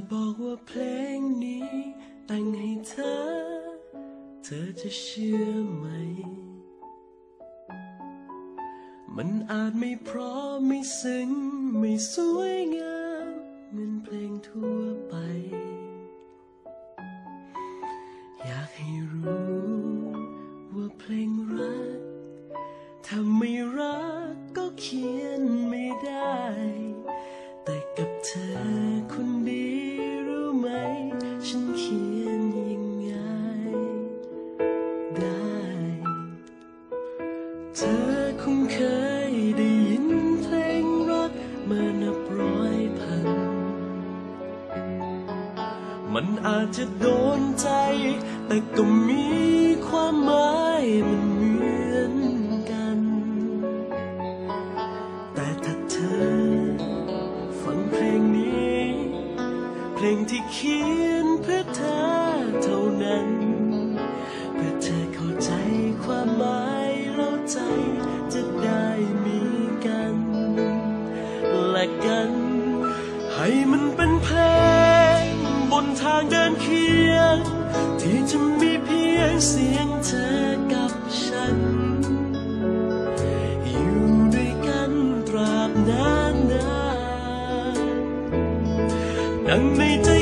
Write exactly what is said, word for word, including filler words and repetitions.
บอกว่าเพลงนี้แต่งให้เธอเธอจะเชื่อไหมมันอาจไม่เพราะไม่ซึ้งไม่สวยงามเหมือนเพลงทั่วไปอยากให้รู้ว่าเพลงรักถ้าไม่รักก็เขียนไม่ได้แต่กับเธอคนดีรู้ไหมฉันเขียนยังไงได้เธอคงเคยได้ยินเพลงรักมานับร้อยพันมันอาจจะโดนใจแต่ก็มีความหมายมันเหมือนกันแต่ถ้าเธอฟังเพลงนี้เพลงที่เขียนเพื่อเธอเท่านั้นเพื่อเธอเข้าใจความหมายแล้วใจจะได้มีกันและกันให้มันเป็นเพลงบนทางเดินเคียงที่จะมีเพียงเสียงเธอกับฉันอยู่ด้วยกันตราบนานนานดังในใจ